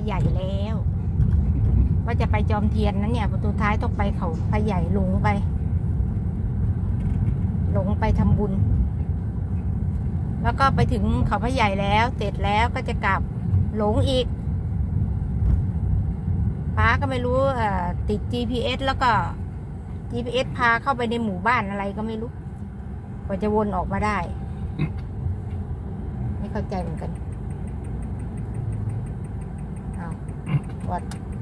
ใหญ่แล้วว่าจะไปจอมเทียนนั้นเนี่ยประตูท้ายต้องไปเขาพระใหญ่หลงไปทำบุญแล้วก็ไปถึงเขาพระใหญ่แล้วเสร็จแล้วก็จะกลับหลงอีกป้าก็ไม่รู้ติด GPS แล้วก็ GPS พาเข้าไปในหมู่บ้านอะไรก็ไม่รู้กว่าจะวนออกมาได้ไม่เข้าใจเหมือนกันวัด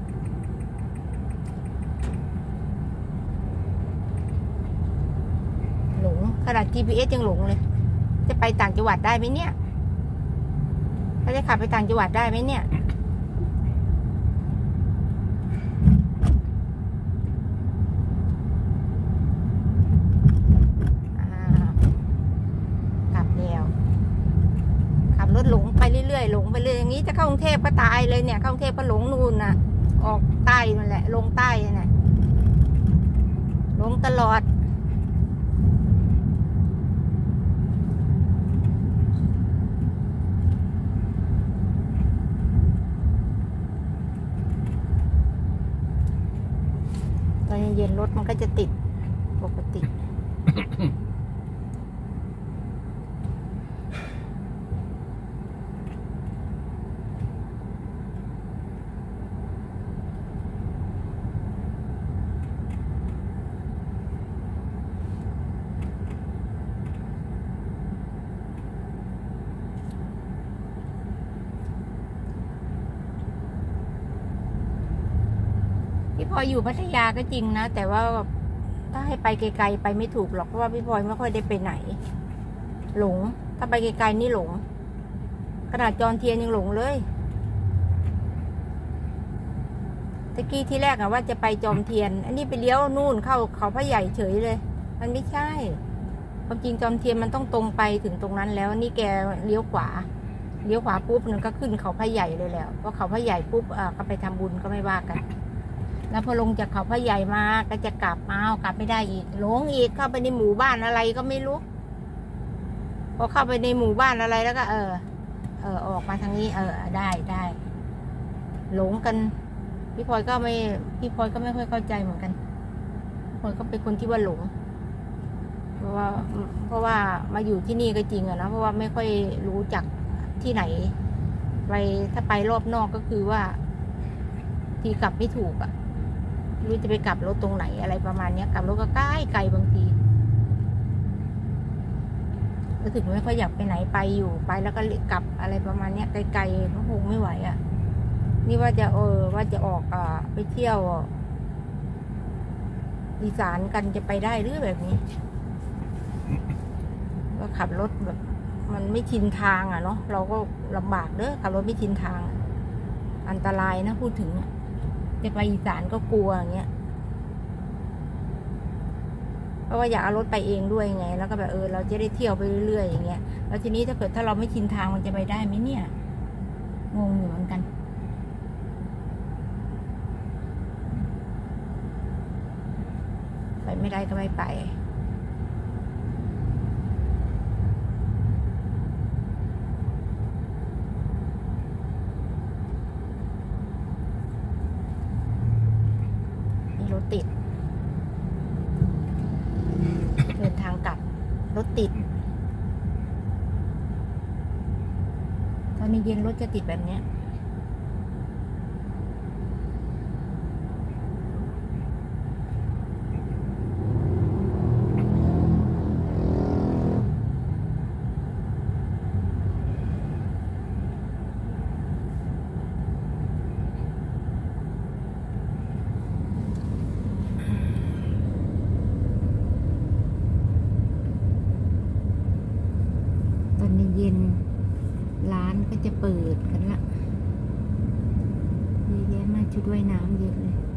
หลงขนาด GPS ยังหลงเลยจะไปต่างจังหวัดได้ไหมเนี่ยเขาจะขับไปต่างจังหวัดได้ไหมเนี่ยกลับแล้วขับรถหลงไปเรื่อยๆหลงไปเลยอย่างนี้จะเข้ากรุงเทพก็ตายเลยเนี่ยเข้ากรุงเทพก็หลงนู่นน่ะออกใต้นั่นแหละลงใต้น่ะหลงตลอดตอนเย็นรถมันก็จะติดปกติ พี่พลอยอยู่พัทยาก็จริงนะแต่ว่าถ้าให้ไปไกลๆไปไม่ถูกหรอกเพราะว่าพี่พลอยไม่ค่อยได้ไปไหนหลงถ้าไปไกลๆนี่หลงขนาดจอมเทียนยังหลงเลยตะกี้ที่แรกอะว่าจะไปจอมเทียนอันนี้ไปเลี้ยวนู่นเข้าเขาพระใหญ่เฉยเลยมันไม่ใช่ความจริงจอมเทียนมันต้องตรงไปถึงตรงนั้นแล้วนี่แกเลี้ยวขวาปุ๊บมันก็ขึ้นเขาพระใหญ่เลยแล้วพอเขาพระใหญ่ปุ๊บก็ไปทำบุญก็ไม่ว่ากันแล้วพอลงจากเขาพระใหญ่มาก็จะกลับกลับไม่ได้อีกหลงอีกเข้าไปในหมู่บ้านอะไรก็ไม่รู้พอเข้าไปในหมู่บ้านอะไรแล้วก็ออกมาทางนี้ได้หลงกันพี่พลอยก็ไม่ค่อยเข้าใจเหมือนกันพี่พลอยก็เป็นคนที่ว่าหลงเพราะว่ามาอยู่ที่นี่ก็จริงอะนะเพราะว่าไม่ค่อยรู้จักที่ไหนไปถ้าไปรอบนอกก็คือว่าที่กลับไม่ถูกอะรู้จะไปกลับรถตรงไหนอะไรประมาณนี้กลับรถก็ใกล้บางทีก็ถึงไม่ค่อยอยากไปไหนไปอยู่ไปแล้วก็กลับอะไรประมาณนี้ไกลๆก็คงไม่ไหวอ่ะนี่ว่าจะออกไปเที่ยวอีสานกันจะไปได้หรือแบบนี้ก็ขับรถแบบมันไม่ชินทางอ่ะเนาะเราก็ลำบากเด้อขับรถไม่ชินทางอันตรายนะพูดถึงจะไปอีสานก็กลัวอย่างเงี้ยเพราะว่าอยากเอารถไปเองด้วยไงแล้วก็แบบเราจะได้เที่ยวไปเรื่อยๆอย่างเงี้ยแล้วทีนี้ถ้าเกิดถ้าเราไม่ชินทางมันจะไปได้ไหมเนี่ยงงอยู่เหมือนกันไปไม่ได้ก็ไม่ไปรถติดเดินทางกลับรถติดตอนนี้เย็นรถจะติดแบบเนี้ยเย็นร้านก็จะเปิดกันละเยอะแยะมากชุดว่ายน้ำเยอะเลย